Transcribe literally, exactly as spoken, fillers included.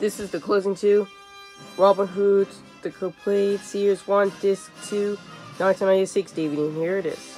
this is the closing two. Robin Hood, the complete Sears one, disc two, nineteen ninety-six D V D, and here it is.